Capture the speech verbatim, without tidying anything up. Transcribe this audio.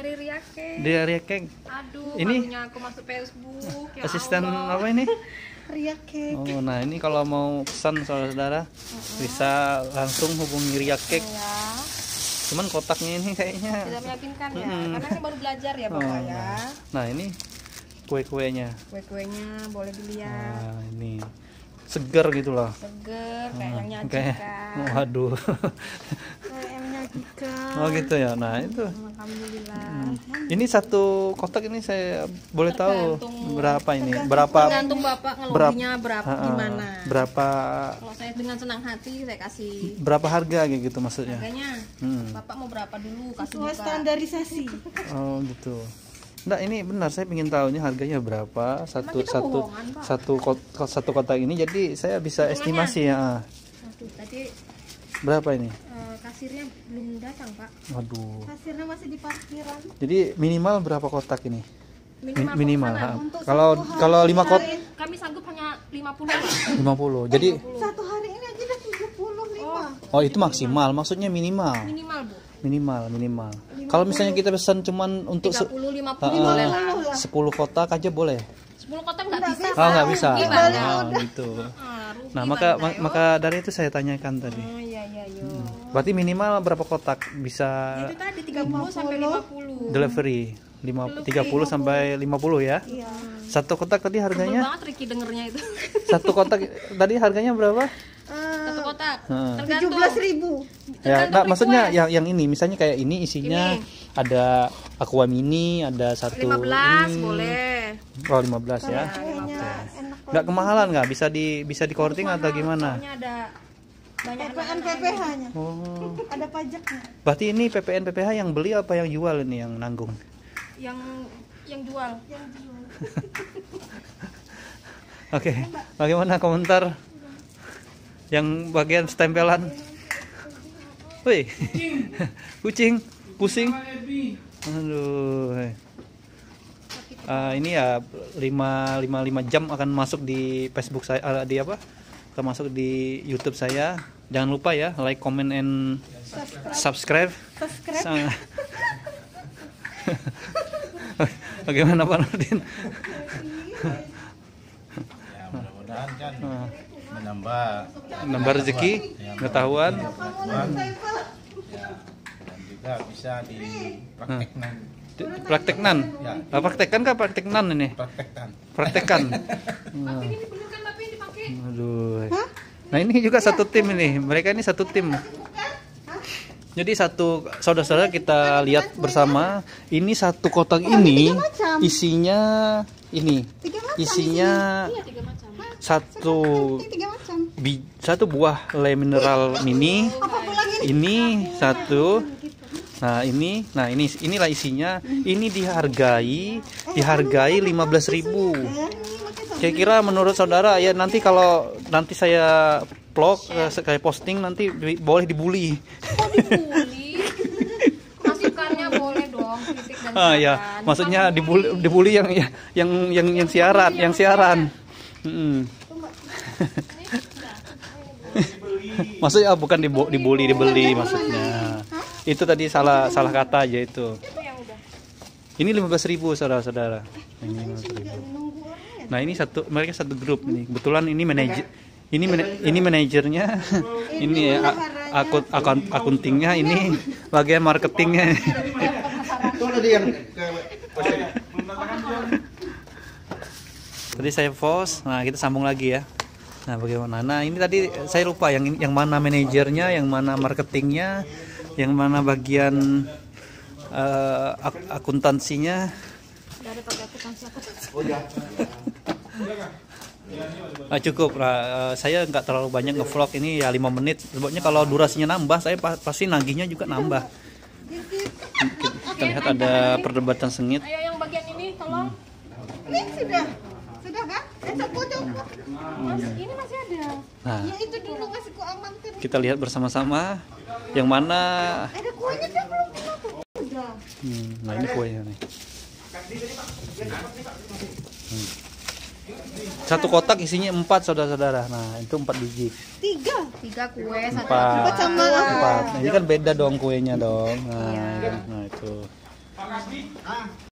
Dari Ria Cake. Dari Ria Cake. Aduh, ini malunya aku masuk Facebook. Ya asisten Allah. apa ini? Ria Cake. Oh, nah ini kalau mau pesan saudara-saudara uh-uh. bisa langsung hubungi Ria Cake. Ya. Cuman kotaknya ini kayaknya tidak meyakinkan ya, hmm. karena ini baru belajar ya Bapak oh, ya. Nah ini kue-kuenya. Kue-kuenya boleh dilihat. Nah ini seger gitu loh. Seger kayak nah, yang nyajikan. Kayak, waduh. Kayak yang nyajikan. Oh gitu ya. Nah itu. Alhamdulillah. Hmm. Ini satu kotak ini saya boleh tahu berapa ini? Berapa? Tergantung Bapak ngelobinya berapa, uh, gimana. Berapa? Kalau saya dengan senang hati saya kasih. Berapa harga kayak gitu maksudnya? Harganya. Hmm. Bapak mau berapa dulu kasih buka. Standarisasi. Oh gitu. Nggak, ini benar saya ingin tahu ini harganya berapa satu satu bohongan, satu kotak, satu kotak ini, jadi saya bisa estimasi ya. Waduh, tadi berapa ini? Uh, kasirnya belum datang Pak. Waduh. Kasirnya masih di parkiran. Jadi minimal berapa kotak ini? Minimal. Min minimal. Kalau kalau lima kotak. Kami sanggup hanya lima puluh. lima puluh. Jadi satu hari ini aja udah tujuh puluh lima. Oh, oh itu maksimal, maksudnya minimal. Minimal Bu. Minimal, minimal. Kalau misalnya kita pesan cuman untuk tiga puluh lima puluh uh, boleh lah. sepuluh kotak aja boleh. sepuluh kotak enggak bisa. Oh, enggak bisa. Oh, gitu. Nah, maka mak maka dari itu saya tanyakan tadi. Oh, iya iya yo. Hmm. Berarti minimal berapa kotak bisa? Itu tadi tiga puluh sampai lima puluh. Delivery tiga puluh sampai lima puluh ya? Iya. Satu kotak tadi harganya? Tebel banget Ricky dengernya itu. Satu kotak tadi harganya berapa? Satu kotak. Hmm. tujuh belas ribu. Ya, nah, maksudnya yang yang ini misalnya kayak ini isinya ini. Ada aqua mini, ada satu lima belas ini. Boleh. Oh, lima belas ya. Enggak kemahalan nggak? Bisa di bisa di korting atau gimana? Ada banyak P P N P P H-nya. Oh. Ada pajaknya. Berarti ini P P N P P H yang beli apa yang jual ini yang nanggung? Yang yang jual. Yang jual. Oke, okay. Bagaimana komentar yang bagian stempelan? Wih, kucing, pusing. Aduh. Uh, ini ya lima lima jam akan masuk di Facebook saya, uh, di apa? Akan masuk di YouTube saya. Jangan lupa ya like, comment, and subscribe. Subscribe. Bagaimana Pak Nurdin? Ya, mudah-mudahan kan menambah menambah rezeki, pengetahuan, ya, dan juga bisa dipraktekkan. Prakteknan, ya. Praktekkan kah prakteknan ini? Praktekkan. Praktekkan. Tapi ini bener kan tapi dipakai. Aduh. Nah ini juga satu tim ini, mereka ini satu tim. Jadi satu saudara-saudara kita lihat bersama, ini satu kotak ini isinya ini, isinya satu bi, satu buah le mineral mini, ini satu. Nah ini, nah ini inilah isinya. Ini dihargai, dihargai lima belas ribu. Kira-kira menurut saudara ya nanti kalau nanti saya vlog, saya posting nanti boleh dibully. Oh dibully? Masukannya boleh dong, kritik dan ah ya, maksudnya dibully, dibully yang yang yang yang siaran, yang siaran. Hmm. Maksudnya bukan dibully, dibeli maksudnya. Itu tadi salah salah kata aja itu. Ini lima belas ribu saudara-saudara. Ini lima belas ribu. Nah ini satu, mereka satu grup ini. Kebetulan ini manajer, ini man, ini manajernya, ini ya, akun akun akuntingnya, ini bagian marketingnya. Tadi saya post, nah kita sambung lagi ya. Nah bagaimana? Nah ini tadi saya lupa yang yang mana manajernya, yang mana marketingnya, yang mana bagian uh, ak akuntansinya. Nah, cukup lah, uh, saya nggak terlalu banyak ngevlog ini ya lima menit. Sebabnya kalau durasinya nambah, saya pa pasti nagihnya juga nambah. Kita lihat ada perdebatan sengit. Ayo yang bagian ini tolong. Ini sudah, sudah kan? Eh, cukup, cukup. Mas, ini masih ada. Nah, Ya itu dulu masih ku amankan. kita lihat bersama-sama yang mana. Ada kuahnya dia belum dimakan. Udah. Hmm, nah ini kuenya nih. Hmm. Satu kotak isinya empat saudara-saudara. Nah itu empat biji. Tiga. Tiga kue, satu Empat. Empat sama Empat. Nah, ini kan beda dong kuenya dong. Nah, Iya. nah itu. Pak Kasdi,